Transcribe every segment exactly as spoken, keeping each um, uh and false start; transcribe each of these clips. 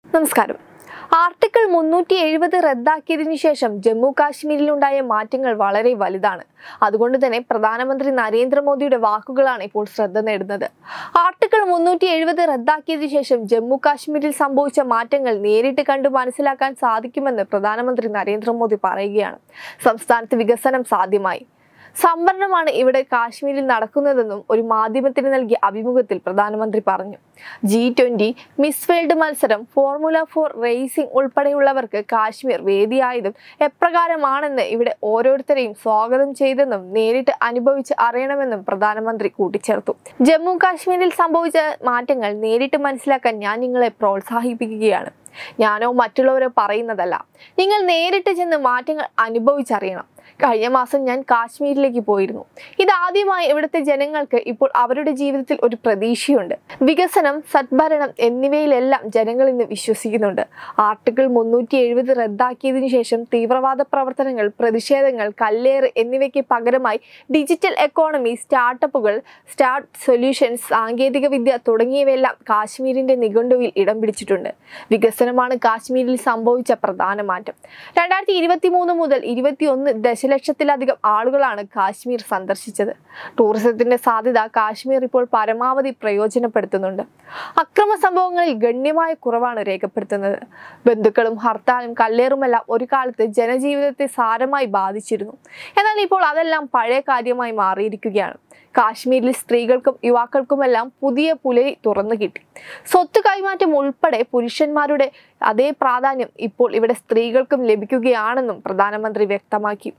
നമസ്കാരം. ആർട്ടിക്കിൾ മുന്നൂറ്റി എഴുപത് റദ്ദാക്കിയതിനു ശേഷം ജമ്മു കാശ്മീരിലുണ്ടായ മാറ്റങ്ങൾ വളരെ വലുതാണ്. അതുകൊണ്ട് തന്നെ പ്രധാനമന്ത്രി നരേന്ദ്രമോദിയുടെ വാക്കുകളാണ് ഇപ്പോൾ ശ്രദ്ധ നേടുന്നത്. ആർട്ടിക്കിൾ മുന്നൂറ്റി എഴുപത് റദ്ദാക്കിയതിനു ശേഷം ജമ്മു കാശ്മീരിൽ സംഭവിച്ച മാറ്റങ്ങൾ നേരിട്ട് കണ്ടു മനസ്സിലാക്കാൻ സാധിക്കുമെന്ന് പ്രധാനമന്ത്രി നരേന്ദ്രമോദി പറയുകയാണ്. സംസ്ഥാനത്ത് വികസനം സാധ്യമായി. സംവരണമാണ് ഇവിടെ കാശ്മീരിൽ നടക്കുന്നതെന്നും ഒരു മാധ്യമത്തിന് നൽകിയ അഭിമുഖത്തിൽ പ്രധാനമന്ത്രി പറഞ്ഞു. ജി ട്വന്റി മിസ് വേൾഡ് മത്സരം, ഫോർമുല ഫോർ റേസിംഗ് ഉൾപ്പെടെയുള്ളവർക്ക് കാശ്മീർ വേദിയായതും എപ്രകാരമാണെന്ന് ഇവിടെ ഓരോരുത്തരെയും സ്വാഗതം ചെയ്തെന്നും നേരിട്ട് അനുഭവിച്ച് അറിയണമെന്നും പ്രധാനമന്ത്രി കൂട്ടിച്ചേർത്തു. ജമ്മു കാശ്മീരിൽ സംഭവിച്ച മാറ്റങ്ങൾ നേരിട്ട് മനസ്സിലാക്കാൻ ഞാൻ നിങ്ങളെ പ്രോത്സാഹിപ്പിക്കുകയാണ്. ഞാനോ മറ്റുള്ളവരോ പറയുന്നതല്ല. നിങ്ങൾ നേരിട്ട് ചെന്ന് മാറ്റങ്ങൾ അനുഭവിച്ചറിയണം. കഴിഞ്ഞ മാസം ഞാൻ കാശ്മീരിലേക്ക് പോയിരുന്നു. ഇതാദ്യമായി ഇവിടുത്തെ ജനങ്ങൾക്ക് ഇപ്പോൾ അവരുടെ ജീവിതത്തിൽ ഒരു പ്രതീക്ഷയുണ്ട്. വികസനം, സദ്ഭരണം എന്നിവയിലെല്ലാം ജനങ്ങൾ ഇന്ന് വിശ്വസിക്കുന്നുണ്ട്. ആർട്ടിക്കിൾ മുന്നൂറ്റി എഴുപത് റദ്ദാക്കിയതിനു ശേഷം തീവ്രവാദ പ്രവർത്തനങ്ങൾ, പ്രതിഷേധങ്ങൾ, കല്ലേറ് എന്നിവയ്ക്ക് പകരമായി ഡിജിറ്റൽ എക്കോണമി, സ്റ്റാർട്ടപ്പുകൾ, സ്റ്റാർട്ട് സൊല്യൂഷൻസ്, സാങ്കേതിക വിദ്യ തുടങ്ങിയവയെല്ലാം കാശ്മീരിന്റെ നിഘണ്ടുവിൽ ഇടം പിടിച്ചിട്ടുണ്ട്. വികസനമാണ് കാശ്മീരിൽ സംഭവിച്ച പ്രധാന മാറ്റം. രണ്ടായിരത്തി ഇരുപത്തി മൂന്ന് മുതൽ ഇരുപത്തി ഒന്ന് ദശലക്ഷത്തിലധികം ആളുകളാണ് കാശ്മീർ സന്ദർശിച്ചത്. ടൂറിസത്തിന്റെ സാധ്യത കാശ്മീർ ഇപ്പോൾ പരമാവധി പ്രയോജനപ്പെടുത്തുന്നുണ്ട്. അക്രമ സംഭവങ്ങളിൽ ഗണ്യമായ കുറവാണ് രേഖപ്പെടുത്തുന്നത്. ബന്ധുക്കളും ഹർത്താലും കല്ലേറുമെല്ലാം ഒരു കാലത്ത് ജനജീവിതത്തെ സാരമായി ബാധിച്ചിരുന്നു. എന്നാൽ ഇപ്പോൾ അതെല്ലാം പഴയ കാര്യമായി മാറിയിരിക്കുകയാണ്. കാശ്മീരിൽ സ്ത്രീകൾക്കും യുവാക്കൾക്കുമെല്ലാം പുതിയ പുലരി തുറന്നു കിട്ടി. സ്വത്ത് കൈമാറ്റം ഉൾപ്പെടെ പുരുഷന്മാരുടെ അതേ പ്രാധാന്യം ഇപ്പോൾ ഇവിടെ സ്ത്രീകൾക്കും ലഭിക്കുകയാണെന്നും പ്രധാനമന്ത്രി വ്യക്തമാക്കി.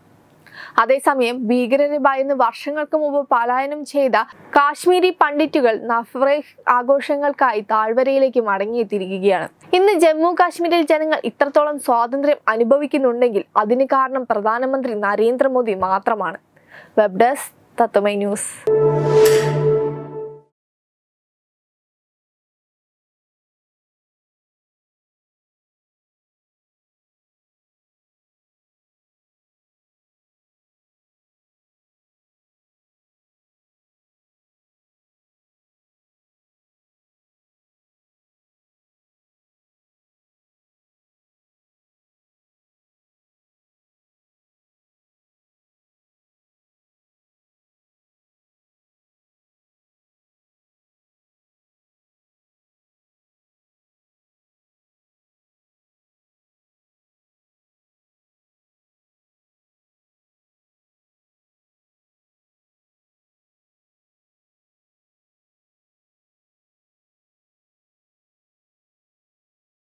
അതേസമയം ഭീകരരെ ഭയന്ന് വർഷങ്ങൾക്ക് മുമ്പ് പലായനം ചെയ്ത കാശ്മീരി പണ്ഡിറ്റുകൾ നവ്റേഹ് ആഘോഷങ്ങൾക്കായി താഴ്വരയിലേക്ക് മടങ്ങിയെത്തിയിരിക്കുകയാണ്. ഇന്ന് ജമ്മു കാശ്മീരിൽ ജനങ്ങൾ ഇത്രത്തോളം സ്വാതന്ത്ര്യം അനുഭവിക്കുന്നുണ്ടെങ്കിൽ അതിന് കാരണം പ്രധാനമന്ത്രി നരേന്ദ്രമോദി മാത്രമാണ്. വെബ് ഡെസ്ക് തത്വമൈ ന്യൂസ്.